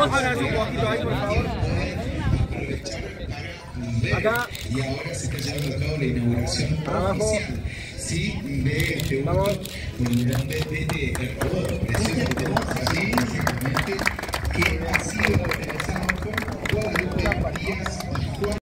Háganse un poquito ahí, por favor. Acá. Y ahora se está llevando a cabo la inauguración oficial, ¿sí? De este último, con el nombre de este robot precioso que tenemos allí, exactamente.